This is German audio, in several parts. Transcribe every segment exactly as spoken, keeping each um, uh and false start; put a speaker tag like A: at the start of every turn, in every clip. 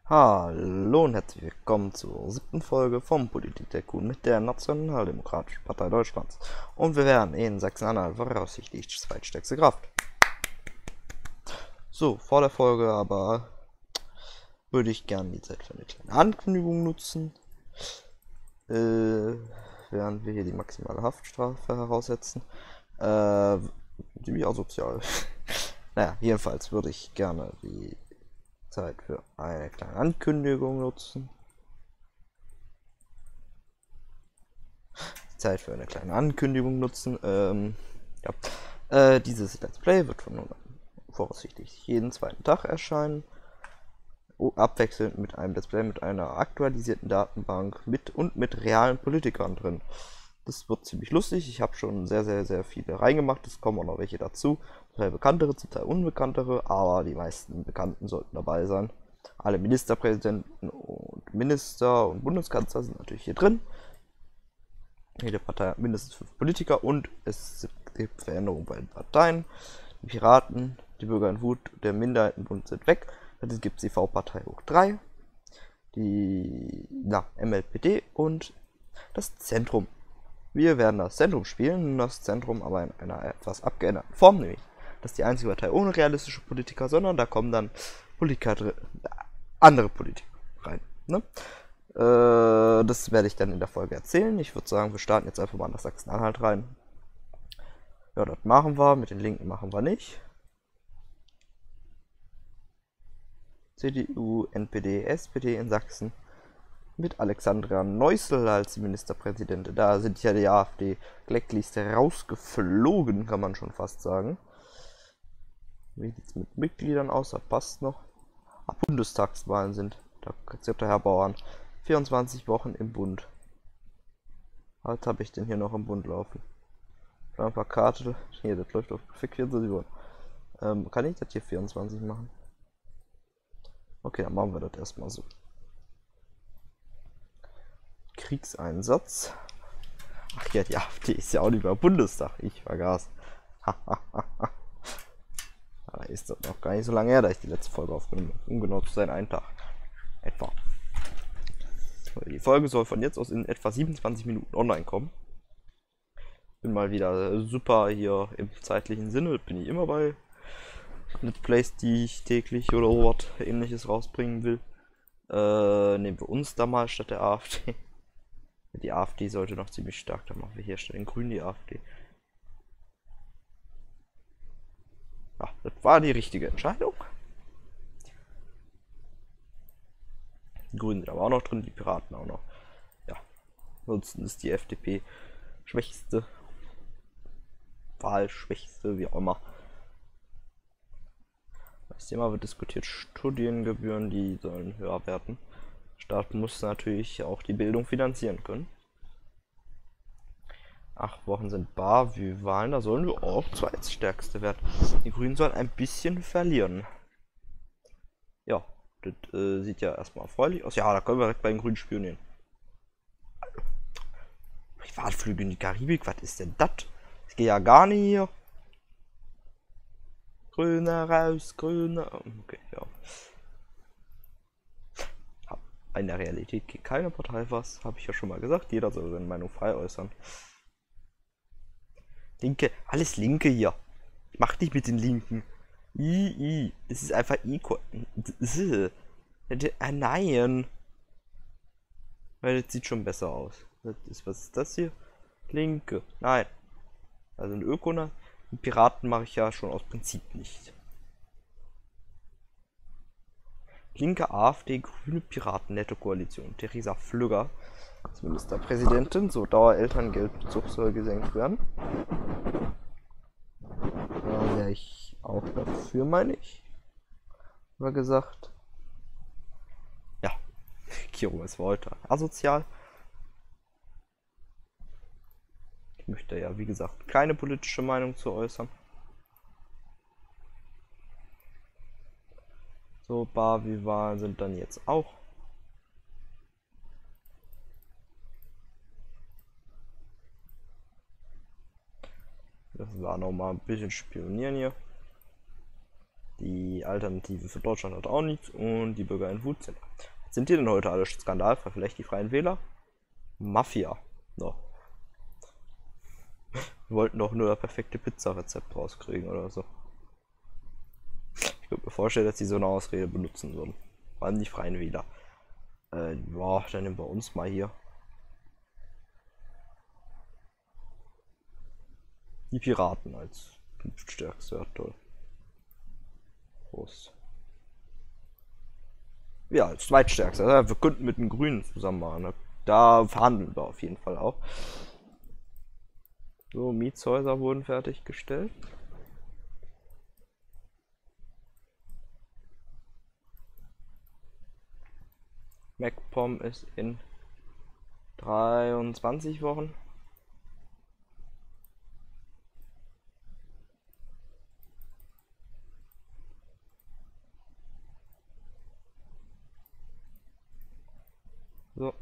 A: Hallo und herzlich willkommen zur siebten Folge vom Politik-Tycoon mit der Nationaldemokratischen Partei Deutschlands. Und wir werden in Sachsen-Anhalt voraussichtlich die zweitstärkste Kraft. So, vor der Folge aber würde ich gerne die Zeit für eine kleine Ankündigung nutzen. Äh, während wir hier die maximale Haftstrafe heraussetzen. Äh, ziemlich asozial. Naja, jedenfalls würde ich gerne die Zeit für eine kleine Ankündigung nutzen. Zeit für eine kleine Ankündigung nutzen. Ähm, ja. Äh, dieses Let's Play wird von nun an voraussichtlich jeden zweiten Tag erscheinen. Abwechselnd mit einem Let's Play mit einer aktualisierten Datenbank mit und mit realen Politikern drin. Das wird ziemlich lustig. Ich habe schon sehr, sehr, sehr viele reingemacht. Es kommen auch noch welche dazu. Zum Teil bekanntere, zum Teil unbekanntere, aber die meisten Bekannten sollten dabei sein. Alle Ministerpräsidenten und Minister und Bundeskanzler sind natürlich hier drin. Jede Partei hat mindestens fünf Politiker und es gibt Veränderungen bei den Parteien. Die Piraten, die Bürger in Wut, der Minderheitenbund sind weg. Jetzt gibt es die V-Partei hoch drei, die na, M L P D und das Zentrum. Wir werden das Zentrum spielen, das Zentrum aber in einer etwas abgeänderten Form, nämlich das ist die einzige Partei ohne realistische Politiker, sondern da kommen dann Politiker, andere Politiker rein. Ne? Äh, das werde ich dann in der Folge erzählen. Ich würde sagen, wir starten jetzt einfach mal nach Sachsen-Anhalt rein. Ja, das machen wir. Mit den Linken machen wir nicht. C D U, N P D, S P D in Sachsen. Mit Alexandra Neußel als Ministerpräsidentin. Da sind ja die AfD-Blackliste rausgeflogen, kann man schon fast sagen. Wie sieht es mit Mitgliedern aus? Das passt noch. Ab Bundestagswahlen sind. Da sagt der Herr Bauern. vierundzwanzig Wochen im Bund. Was habe ich denn hier noch im Bund laufen? Ein paar Karte. Hier, das läuft auf vierundzwanzig Wochen. Ähm, kann ich das hier vierundzwanzig machen? Okay, dann machen wir das erstmal so. Kriegseinsatz. Ach ja, die AfD ist ja auch nicht mehr Bundestag. Ich vergaß. Da ist das noch gar nicht so lange her, da ich die letzte Folge aufgenommen habe. Um genau zu sein, einen Tag. Etwa. Die Folge soll von jetzt aus in etwa siebenundzwanzig Minuten online kommen. Bin mal wieder super hier im zeitlichen Sinne. Bin ich immer bei Let's Plays, die ich täglich oder was ähnliches rausbringen will. Äh, nehmen wir uns da mal statt der AfD. Die AfD sollte noch ziemlich stark, dann machen wir hier statt den Grünen die AfD. Ja, das war die richtige Entscheidung. Die Grünen sind aber auch noch drin, die Piraten auch noch. Ja, ansonsten ist die F D P schwächste, Wahlschwächste, wie auch immer. Das Thema wird diskutiert, Studiengebühren, die sollen höher werden. Der Staat muss natürlich auch die Bildung finanzieren können. Acht Wochen sind bar, wie Wahlen, da sollen wir auch zweitstärkste werden. Die Grünen sollen ein bisschen verlieren. Ja, das äh, sieht ja erstmal erfreulich aus. Ja, da können wir direkt bei den Grünen spionieren. Privatflüge in die Karibik, was ist denn das? Das geht ja gar nicht hier. Grüne raus, grüne. Okay, ja. In der Realität geht keine Partei was, habe ich ja schon mal gesagt. Jeder soll seine Meinung frei äußern. Linke, alles Linke hier. Ich mach dich mit den Linken. I, I. Es ist einfach I. Äh, nein. Weil das sieht schon besser aus. Das ist, was ist das hier? Linke. Nein. Also ein Ökoner. Piraten mache ich ja schon aus Prinzip nicht. Linke, AfD, Grüne, Piraten, Netto Koalition. Theresa Flügger als Ministerpräsidentin. So, Dauerelterngeldbezug soll gesenkt werden. Da wäre ich auch dafür, meine ich. War gesagt. Ja, Kiro ist heute asozial. Ich möchte ja, wie gesagt, keine politische Meinung zu äußern. So, Bar-Wahlen sind dann jetzt auch. Das war noch mal ein bisschen spionieren hier. Die Alternative für Deutschland hat auch nichts und die Bürger in Wut sind. Was sind die denn heute alle skandalfrei? Vielleicht die Freien Wähler? Mafia. No. Wir wollten doch nur das perfekte Pizza-Rezept rauskriegen oder so. Ich könnte mir vorstellen, dass die so eine Ausrede benutzen würden. Vor allem die Freien Wähler. Äh, boah, dann nehmen wir uns mal hier. Die Piraten als fünftstärkste, ja, toll. Prost. Ja, als zweitstärkste. Also wir könnten mit den Grünen zusammen machen. Ne? Da verhandeln wir auf jeden Fall auch. So, Mietshäuser wurden fertiggestellt. MacPom ist in dreiundzwanzig Wochen. So.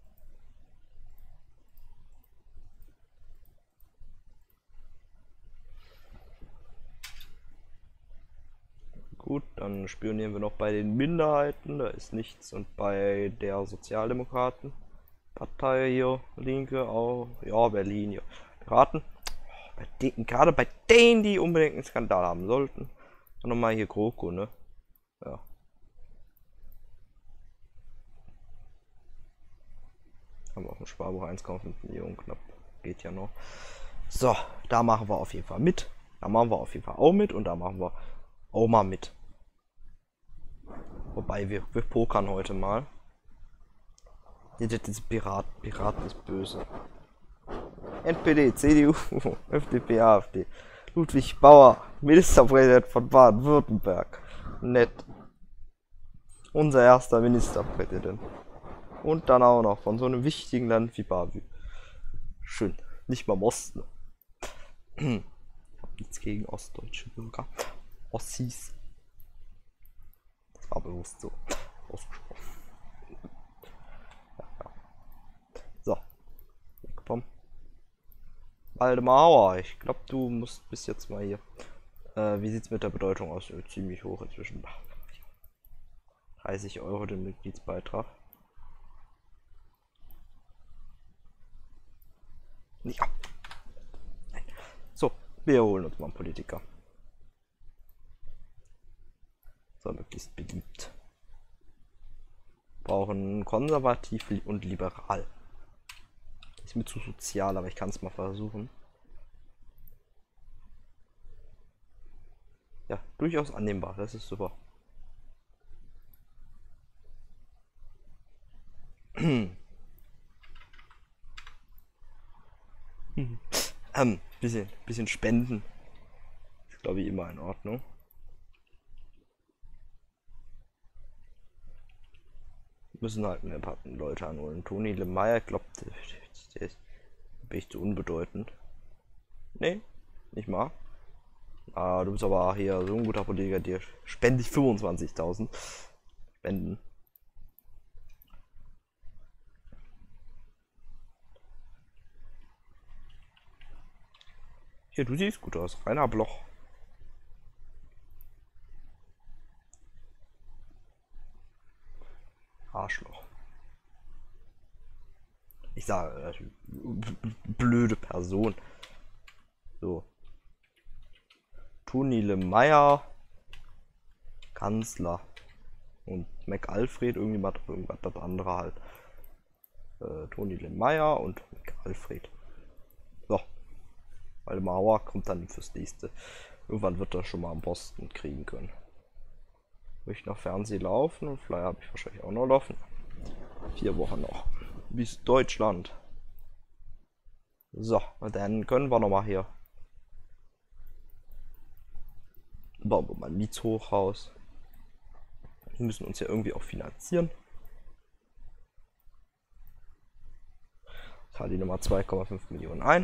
A: Gut, dann spionieren wir noch bei den Minderheiten, da ist nichts. Und bei der Sozialdemokraten Partei hier, Linke auch, ja, Berlin, ja. Piraten, bei denen, gerade bei denen, die unbedingt einen Skandal haben sollten. Und nochmal hier GroKo, ne? Ja. Haben wir auch ein Sparbuch eins Komma fünf Millionen knapp. Geht ja noch. So, da machen wir auf jeden Fall mit. Da machen wir auf jeden Fall auch mit und da machen wir auch mal mit. Wobei wir, wir pokern heute mal. Diese Pirat, Piraten ist böse. N P D, C D U, F D P, AfD. Ludwig Bauer, Ministerpräsident von Baden-Württemberg. Nett. Unser erster Ministerpräsident. Und dann auch noch von so einem wichtigen Land wie Bavü. Schön. Nicht mal im Osten. Ich hab nichts gegen ostdeutsche Bürger. Ossis. Das war bewusst so ausgesprochen. Ja, ja. So. Komm. Waldemar Hauer, ich glaube, du musst bis jetzt mal hier. Äh, wie sieht's mit der Bedeutung aus? Äh, ziemlich hoch inzwischen. dreißig Euro den Mitgliedsbeitrag. Ja. Nein. So, wir holen uns mal einen Politiker. So, möglichst beliebt. Brauchen konservativ und liberal. Ist mir zu sozial, aber ich kann es mal versuchen. Ja, durchaus annehmbar, das ist super. ähm, bisschen, bisschen Spenden. Ist, glaube ich, immer in Ordnung. Müssen halt ein paar Leute anholen. Toni Lemeyer, glaubt, der ist echt zu unbedeutend. Nee, nicht mal. Ah, du bist aber hier so ein guter Politiker, dir spende ich fünfundzwanzigtausend. Spenden. Hier, du siehst gut aus. Rainer Bloch. Arschloch. Ich sage, äh, blöde Person. So. Toni Lemeyer, Kanzler. Und McAlfred, irgendwie mal irgendwas das andere halt. Äh, Toni Lemeyer und McAlfred. So. Waldemar Hauer kommt dann fürs nächste. Irgendwann wird er schon mal am Posten kriegen können. Will ich noch Fernsehen laufen und Flyer habe ich wahrscheinlich auch noch laufen. Vier Wochen noch. Bis Deutschland. So, und dann können wir noch mal hier. Bauen wir mal ein Mietshochhaus. Wir müssen uns ja irgendwie auch finanzieren. Zahle die Nummer zwei Komma fünf Millionen ein.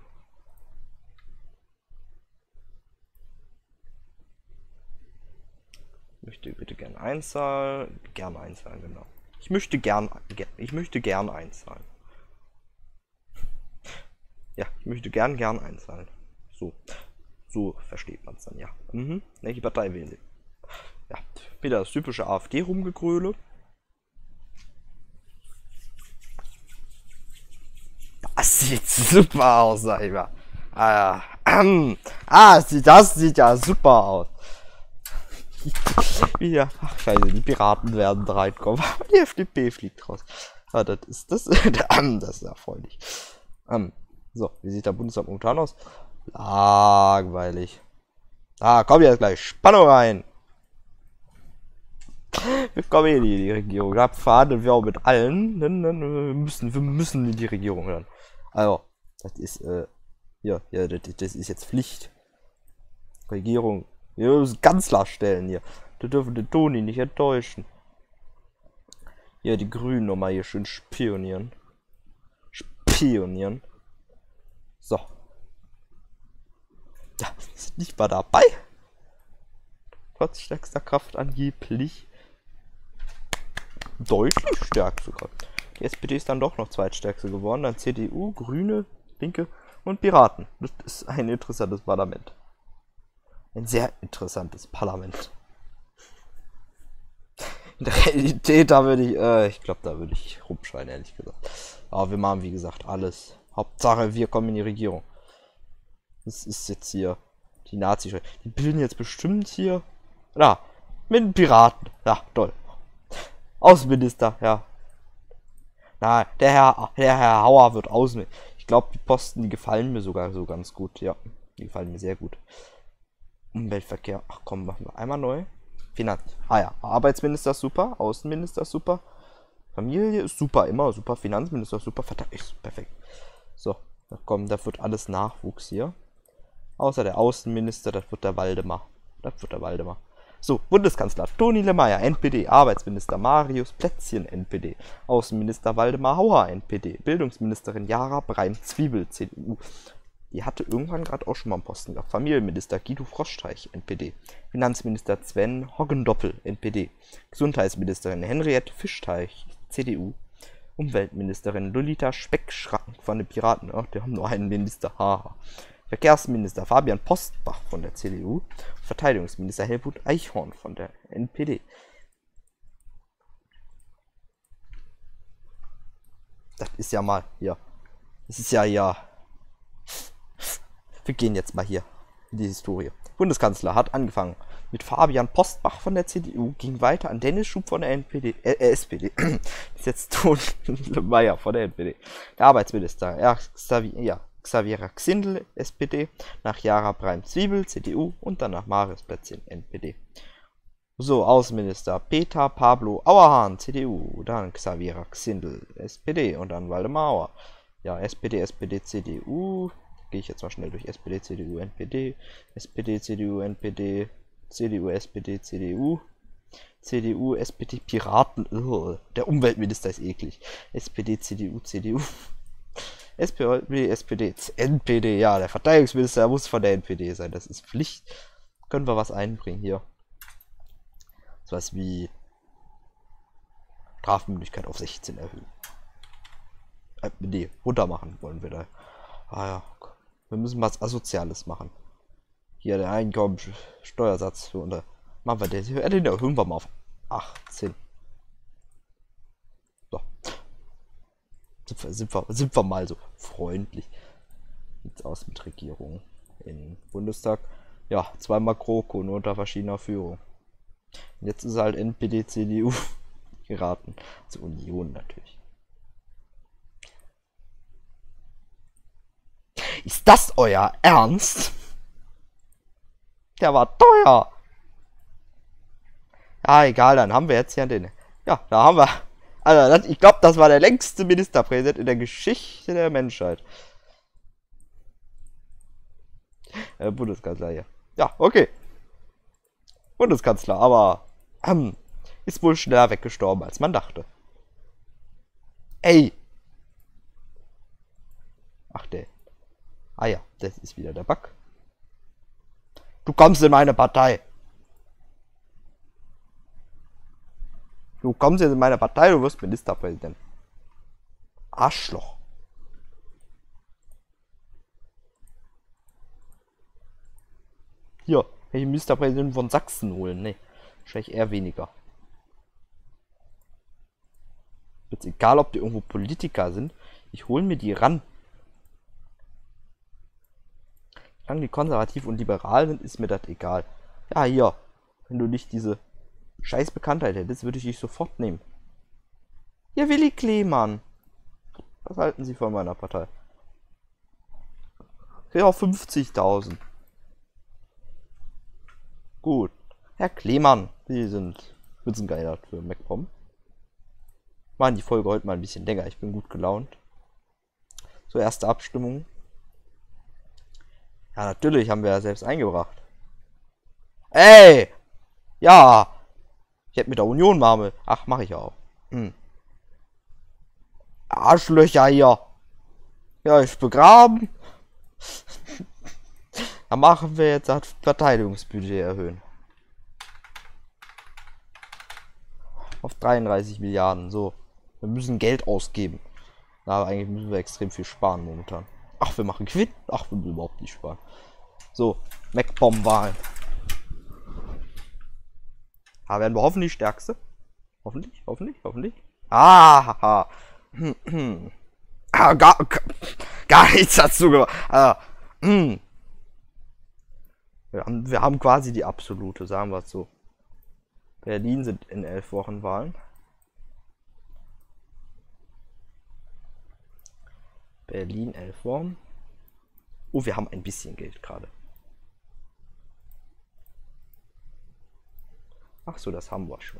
A: Möchte bitte gern einzahlen. Gern einzahlen, genau. Ich möchte gern, ich möchte gern einzahlen. Ja, ich möchte gern, gern einzahlen. So, so versteht man es dann, ja. Mhm. Welche Partei wählen Sie? Ja, wieder das typische AfD-Rumgegröle. Das sieht super aus, sag ich mal. Ah, ja. ähm, ah das sieht ja super aus. Ja, ach scheiße, die Piraten werden reinkommen. Die F D P fliegt raus. Ah, das ist das. Das ist erfreulich. Ähm, so, wie sieht der Bundestag momentan aus? Langweilig. Ah, komm jetzt gleich. Spannung rein. Wir kommen in die Regierung. Da verhandeln wir auch mit allen. Dann, dann, wir müssen, wir müssen in die Regierung hören. Also, das ist, äh, ja, ja, das, das ist jetzt Pflicht. Regierung. Wir müssen Kanzler stellen hier. Wir dürfen den Toni nicht enttäuschen. Hier, die Grünen nochmal hier schön spionieren. Spionieren. So. Ja, ist nicht mal dabei. Trotz stärkster Kraft angeblich. Deutlich stärkste Kraft. Die S P D ist dann doch noch zweitstärkste geworden. Dann C D U, Grüne, Linke und Piraten. Das ist ein interessantes Parlament. Ein sehr interessantes Parlament. In der Realität, da würde ich, äh, ich glaube, da würde ich rumschreien, ehrlich gesagt. Aber wir machen, wie gesagt, alles. Hauptsache, wir kommen in die Regierung. Das ist jetzt hier die Nazi. Die bilden jetzt bestimmt hier. Na, mit den Piraten. Ja, toll. Außenminister, ja. Na, der Herr, der Herr Hauer wird Außenminister. Ich glaube, die Posten, die gefallen mir sogar so ganz gut. Ja, die gefallen mir sehr gut. Umweltverkehr. Ach komm, machen wir einmal neu. Finanz. Ah ja, Arbeitsminister ist super. Außenminister ist super. Familie ist super, immer super. Finanzminister ist super. Verteidigung ist perfekt. So, na komm, da wird alles Nachwuchs hier. Außer der Außenminister, das wird der Waldemar. Das wird der Waldemar. So, Bundeskanzler Toni Lemayr, N P D. Arbeitsminister Marius Plätzchen, N P D. Außenminister Waldemar Hauer, N P D. Bildungsministerin Jara Breim-Zwiebel, C D U. Die hatte irgendwann gerade auch schon mal einen Posten gehabt. Familienminister Guido Froschteich, N P D. Finanzminister Sven Hoggendoppel, N P D. Gesundheitsministerin Henriette Fischteich, C D U. Umweltministerin Lolita Speckschrank von den Piraten. Ach, die haben nur einen Minister. Haha. Verkehrsminister Fabian Postbach von der C D U. Verteidigungsminister Helmut Eichhorn von der N P D. Das ist ja mal hier. Das ist ja ja. Wir gehen jetzt mal hier in die Historie. Bundeskanzler hat angefangen mit Fabian Postbach von der C D U, ging weiter an Dennis Schub von der N P D, äh, S P D. Ist jetzt Toni Lemayr von der N P D. Der Arbeitsminister, ja, Xavier, ja, Xaviera Xindl, S P D, nach Jara Breim-Zwiebel, C D U und dann nach Marius Plätzchen, N P D. So, Außenminister Peter Pablo Auerhahn, C D U, dann Xaviera Xindl, S P D und dann Waldemar Auer. Ja, S P D, S P D, C D U. Gehe ich jetzt mal schnell durch. S P D, C D U, N P D, S P D, C D U, N P D, C D U, S P D, C D U, C D U, S P D, Piraten. Ugh, der Umweltminister ist eklig. S P D, C D U, C D U. S P D, S P D, N P D. Ja, der Verteidigungsminister muss von der N P D sein. Das ist Pflicht. Können wir was einbringen hier? So was wie Strafmündigkeit auf sechzehn erhöhen. Äh, nee, runter machen wollen wir da. Ah ja, wir müssen was Asoziales machen. Hier der Einkommensteuersatz für unter. Machen wir den, den erhöhen wir mal auf achtzehn. So. Sind wir, sind wir, sind wir mal so freundlich. Sieht's aus mit Regierung im Bundestag. Ja, zweimal GroKo, nur unter verschiedener Führung. Und jetzt ist halt N P D, C D U geraten. Also Union natürlich. Ist das euer Ernst? Der war teuer. Ja, egal, dann haben wir jetzt hier den. Ja, da haben wir. Also, das, ich glaube, das war der längste Ministerpräsident in der Geschichte der Menschheit. Äh, Bundeskanzler hier. Ja, okay. Bundeskanzler, aber ähm, ist wohl schneller weggestorben, als man dachte. Ey. Ach, der. Ah ja, das ist wieder der Bug. Du kommst in meine Partei. Du kommst jetzt in meine Partei, du wirst Ministerpräsident. Arschloch. Hier, kann ich Ministerpräsident von Sachsen holen? Nee. Wahrscheinlich eher weniger. Jetzt egal, ob die irgendwo Politiker sind. Ich hole mir die ran. Solange die konservativ und liberal sind, ist mir das egal. Ja, hier. Wenn du nicht diese scheiß Bekanntheit hättest, würde ich dich sofort nehmen. Ja, Willi Kleemann. Was halten Sie von meiner Partei? Ja, fünfzigtausend. Gut. Herr Kleemann, Sie sind Spitzenkandidat für MacPom. Machen die Folge heute mal ein bisschen länger. Ich bin gut gelaunt. So, erste Abstimmung. Ja, natürlich haben wir ja selbst eingebracht. Ey! Ja! Ich hätte mit der Union Marmel. Ach, mache ich auch. Hm. Arschlöcher hier. Ja, ich begraben. Da machen wir jetzt das Verteidigungsbudget erhöhen. Auf dreiunddreißig Milliarden. So. Wir müssen Geld ausgeben. Aber eigentlich müssen wir extrem viel sparen momentan. Ach, wir machen Gewinn. Ach, wir müssen überhaupt nicht sparen. So. MacPom-Wahl. Aber werden wir hoffentlich Stärkste. Hoffentlich, hoffentlich, hoffentlich. Ah, haha. ah, gar, gar nichts dazu gemacht. Ah, hm. wir, haben, wir haben quasi die absolute, sagen wir es so. Berlin sind in elf Wochen Wahlen. Berlin elf Wochen. Oh, wir haben ein bisschen Geld gerade. Ach so, das haben wir schon.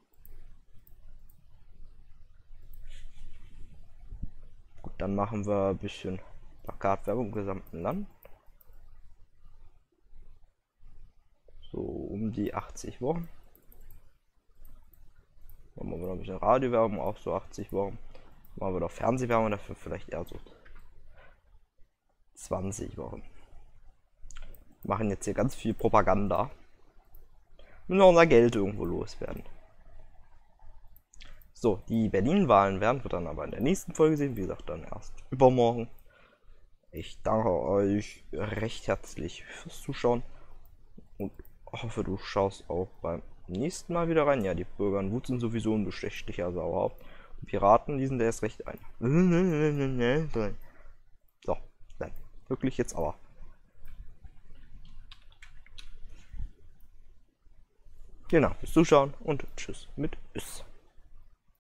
A: Gut, dann machen wir ein bisschen Plakatwerbung im gesamten Land. So um die achtzig Wochen. Dann machen wir noch ein bisschen Radiowerbung, auch so achtzig Wochen. Machen wir doch Fernsehwerbung, dafür vielleicht eher so zwanzig Wochen. Wir machen jetzt hier ganz viel Propaganda. Müssen wir unser Geld irgendwo loswerden. So, die Berlin-Wahlen werden wir dann aber in der nächsten Folge sehen. Wie gesagt, dann erst übermorgen. Ich danke euch recht herzlich fürs Zuschauen und hoffe, du schaust auch beim nächsten Mal wieder rein. Ja, die Bürger in Wut sind sowieso ein bestechlicher Sauerhaupt. Die Piraten, die sind erst recht ein. So, dann wirklich jetzt aber. Genau, fürs Zuschauen und tschüss mit Üss.